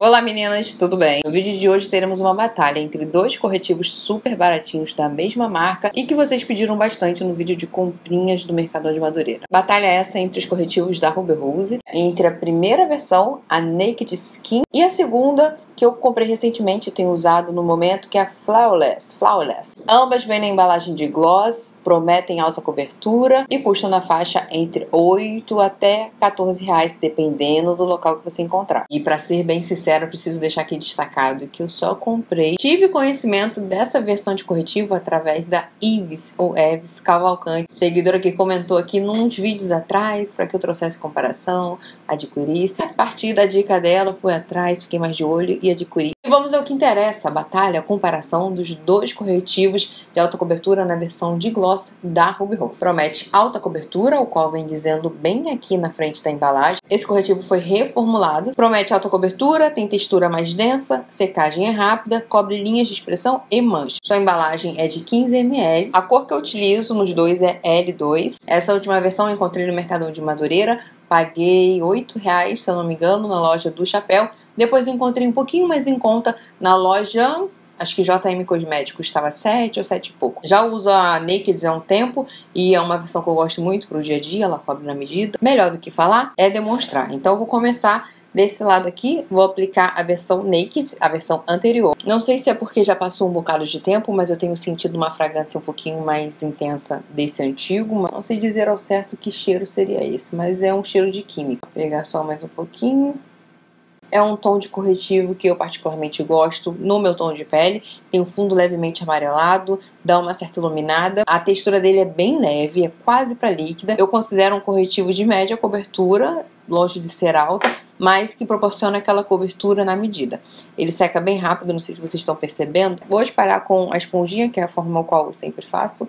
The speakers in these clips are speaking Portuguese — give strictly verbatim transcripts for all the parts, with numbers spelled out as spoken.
Olá meninas, tudo bem? No vídeo de hoje teremos uma batalha entre dois corretivos super baratinhos da mesma marca e que vocês pediram bastante no vídeo de comprinhas do Mercadão de Madureira. Batalha essa entre os corretivos da Ruby Rose, entre a primeira versão, a Naked Skin, e a segunda, que eu comprei recentemente e tenho usado no momento, que é a Flawless. Flawless. Ambas vêm na embalagem de gloss, prometem alta cobertura e custam na faixa entre oito até quatorze reais, dependendo do local que você encontrar. E para ser bem sincero, eu preciso deixar aqui destacado que eu só comprei, tive conhecimento dessa versão de corretivo através da Ives, ou Eves Cavalcante, seguidora que comentou aqui nos vídeos atrás para que eu trouxesse comparação, adquirisse. A partir da dica dela, fui atrás, fiquei mais de olho e adquiri. E vamos ao que interessa, a batalha, a comparação dos dois corretivos de alta cobertura na versão de gloss da Ruby Rose. Promete alta cobertura, o qual vem dizendo bem aqui na frente da embalagem. Esse corretivo foi reformulado, promete alta cobertura, tem textura mais densa, secagem é rápida, cobre linhas de expressão e manchas. Sua embalagem é de quinze mililitros, a cor que eu utilizo nos dois é L dois. Essa última versão eu encontrei no Mercadão de Madureira, paguei oito reais, se eu não me engano, na loja do Chapéu. Depois eu encontrei um pouquinho mais em conta na loja, acho que J M Cosméticos, estava sete ou sete e pouco. Já uso a Naked há um tempo e é uma versão que eu gosto muito para o dia a dia, ela cobre na medida. Melhor do que falar é demonstrar. Então eu vou começar desse lado aqui, vou aplicar a versão Naked, a versão anterior. Não sei se é porque já passou um bocado de tempo, mas eu tenho sentido uma fragrância um pouquinho mais intensa desse antigo. Não sei dizer ao certo que cheiro seria esse, mas é um cheiro de química. Vou pegar só mais um pouquinho. É um tom de corretivo que eu particularmente gosto no meu tom de pele. Tem um fundo levemente amarelado, dá uma certa iluminada. A textura dele é bem leve, é quase para líquida. Eu considero um corretivo de média cobertura, longe de ser alta, mas que proporciona aquela cobertura na medida. Ele seca bem rápido, não sei se vocês estão percebendo. Vou espalhar com a esponjinha, que é a forma qual eu sempre faço.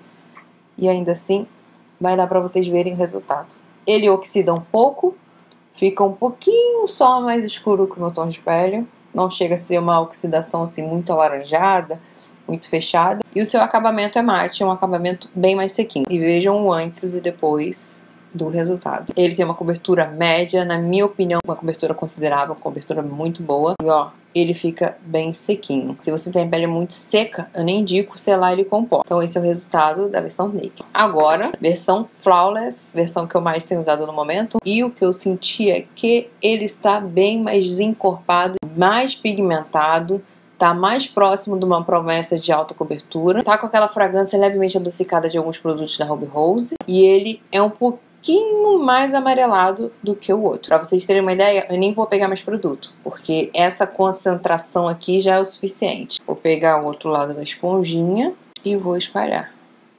E ainda assim, vai dar para vocês verem o resultado. Ele oxida um pouco. Fica um pouquinho só mais escuro que o meu tom de pele. Não chega a ser uma oxidação assim muito alaranjada, muito fechada. E o seu acabamento é mate, é um acabamento bem mais sequinho. E vejam o antes e depois do resultado. Ele tem uma cobertura média, na minha opinião, uma cobertura considerável, uma cobertura muito boa. E ó, ele fica bem sequinho. Se você tem a pele muito seca, eu nem indico selar ele com pó. Então esse é o resultado da versão Naked. Agora, versão Flawless, versão que eu mais tenho usado no momento. E o que eu senti é que ele está bem mais desencorpado, mais pigmentado. Tá mais próximo de uma promessa de alta cobertura. Tá com aquela fragrância levemente adocicada de alguns produtos da Ruby Rose. E ele é um pouquinho pouquinho mais amarelado do que o outro. Pra vocês terem uma ideia, eu nem vou pegar mais produto, porque essa concentração aqui já é o suficiente. Vou pegar o outro lado da esponjinha e vou espalhar.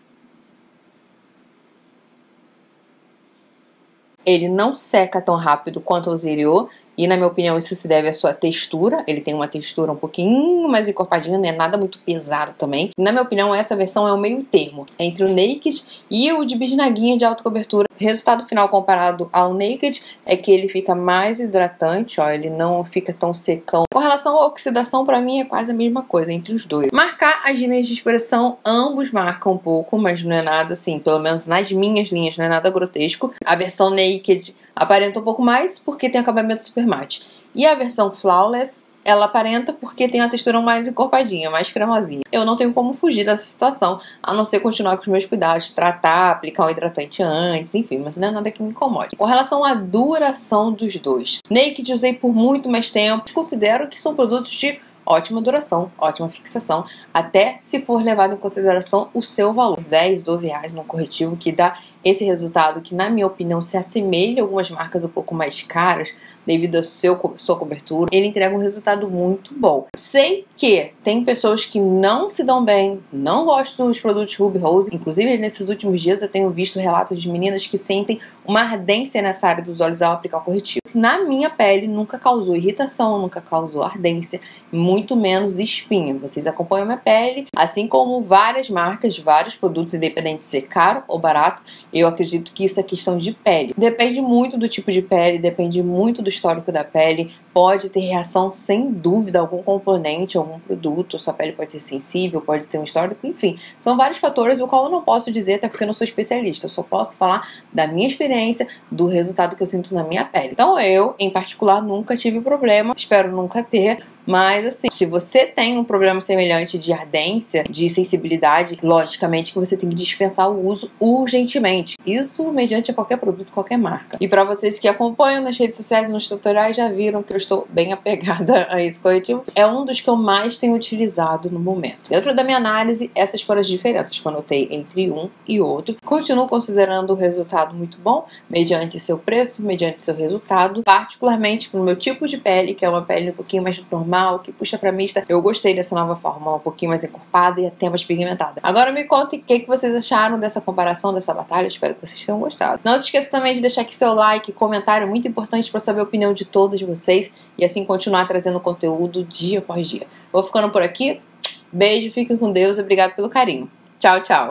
Ele não seca tão rápido quanto o anterior, e na minha opinião isso se deve à sua textura. Ele tem uma textura um pouquinho mais encorpadinha, não é nada muito pesado também. E na minha opinião essa versão é o meio termo entre o Naked e o de bisnaguinha de alta cobertura. O resultado final comparado ao Naked é que ele fica mais hidratante, ó, ele não fica tão secão. Com relação à oxidação, pra mim é quase a mesma coisa entre os dois. Marcar as linhas de expressão, ambos marcam um pouco, mas não é nada assim, pelo menos nas minhas linhas, não é nada grotesco. A versão Naked aparenta um pouco mais porque tem acabamento super mate. E a versão Flawless, ela aparenta porque tem uma textura mais encorpadinha, mais cremosinha. Eu não tenho como fugir dessa situação, a não ser continuar com os meus cuidados, tratar, aplicar um hidratante antes, enfim, mas não é nada que me incomode. Com relação à duração dos dois, Naked usei por muito mais tempo, considero que são produtos de ótima duração, ótima fixação, até se for levado em consideração o seu valor. dez, doze reais num corretivo que dá esse resultado que, na minha opinião, se assemelha a algumas marcas um pouco mais caras devido à seu, sua cobertura. Ele entrega um resultado muito bom. Sei que tem pessoas que não se dão bem, não gostam dos produtos Ruby Rose. Inclusive, nesses últimos dias eu tenho visto relatos de meninas que sentem uma ardência nessa área dos olhos ao aplicar o corretivo. Na minha pele nunca causou irritação, nunca causou ardência, muito menos espinha. Vocês acompanham minha pele, assim como várias marcas, vários produtos, independente de ser caro ou barato, Eu acredito que isso é questão de pele. Depende muito do tipo de pele, depende muito do histórico da pele. Pode ter reação sem dúvida, algum componente, algum produto. Sua pele pode ser sensível, pode ter um histórico, enfim. São vários fatores, o qual eu não posso dizer, até porque eu não sou especialista. Eu só posso falar da minha experiência, do resultado que eu sinto na minha pele. Então eu, em particular, nunca tive problema. Espero nunca ter. Mas assim, se você tem um problema semelhante de ardência, de sensibilidade, logicamente que você tem que dispensar o uso urgentemente. Isso mediante qualquer produto, qualquer marca. E para vocês que acompanham nas redes sociais e nos tutoriais, já viram que eu estou bem apegada a esse corretivo. É um dos que eu mais tenho utilizado no momento. Dentro da minha análise, essas foram as diferenças que eu notei entre um e outro. Continuo considerando o resultado muito bom, mediante seu preço, mediante seu resultado, particularmente pro meu tipo de pele, que é uma pele um pouquinho mais normal, que puxa pra mista. Eu gostei dessa nova forma, um pouquinho mais encorpada e até mais pigmentada. Agora me contem o que, que vocês acharam dessa comparação, dessa batalha. Espero que vocês tenham gostado. Não se esqueça também de deixar aqui seu like, comentário, muito importante para saber a opinião de todos vocês e assim continuar trazendo conteúdo dia após dia. Vou ficando por aqui. Beijo, fiquem com Deus e obrigado pelo carinho. Tchau, tchau.